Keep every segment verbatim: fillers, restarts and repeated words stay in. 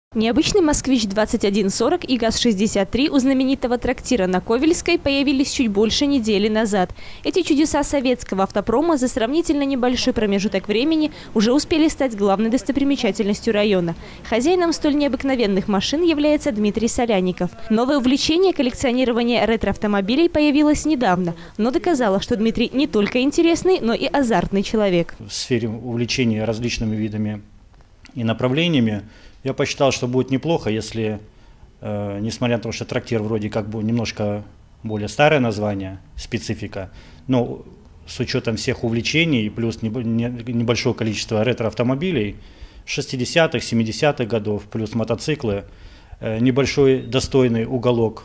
Необычный «Москвич» двадцать один сорок и ГАЗ шестьдесят три у знаменитого трактира на Ковельской появились чуть больше недели назад. Эти чудеса советского автопрома за сравнительно небольшой промежуток времени уже успели стать главной достопримечательностью района. Хозяином столь необыкновенных машин является Дмитрий Соляников. Новое увлечение коллекционирования ретро-автомобилей появилось недавно, но доказало, что Дмитрий не только интересный, но и азартный человек. В сфере увлечения различными видами и направлениями я посчитал, что будет неплохо, если, э, несмотря на то, что трактир вроде как бы немножко более старое название, специфика, но с учетом всех увлечений, плюс небольшое количество ретро-автомобилей шестидесятых, семидесятых годов, плюс мотоциклы, э, небольшой достойный уголок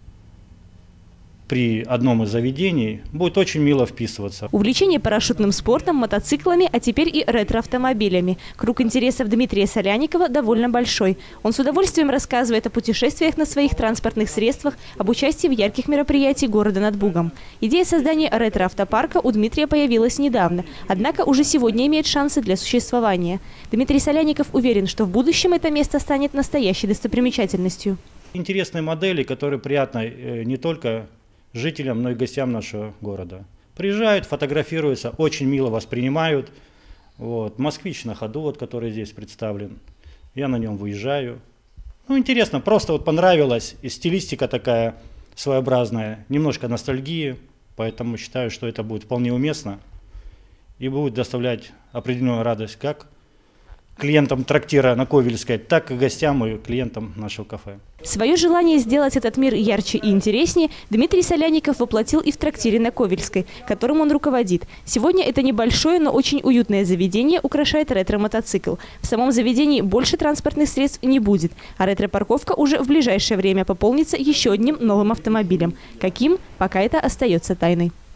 при одном из заведений будет очень мило вписываться. Увлечение парашютным спортом, мотоциклами, а теперь и ретро-автомобилями. Круг интересов Дмитрия Соляникова довольно большой. Он с удовольствием рассказывает о путешествиях на своих транспортных средствах, об участии в ярких мероприятиях города над Бугом. Идея создания ретро-автопарка у Дмитрия появилась недавно, однако уже сегодня имеет шансы для существования. Дмитрий Соляников уверен, что в будущем это место станет настоящей достопримечательностью. Интересные модели, которые приятны не только жителям, но и гостям нашего города. Приезжают, фотографируются, очень мило воспринимают. Вот. «Москвич» на ходу, вот, который здесь представлен. Я на нем выезжаю. Ну, интересно, просто вот понравилось. И стилистика такая своеобразная, немножко ностальгии. Поэтому считаю, что это будет вполне уместно. И будет доставлять определенную радость как клиентам трактира на Ковельской, так и гостям и клиентам нашего кафе. Свое желание сделать этот мир ярче и интереснее Дмитрий Соляников воплотил и в трактире на Ковельской, которым он руководит. Сегодня это небольшое, но очень уютное заведение украшает ретро-мотоцикл. В самом заведении больше транспортных средств не будет, а ретро-парковка уже в ближайшее время пополнится еще одним новым автомобилем. Каким? Пока это остается тайной.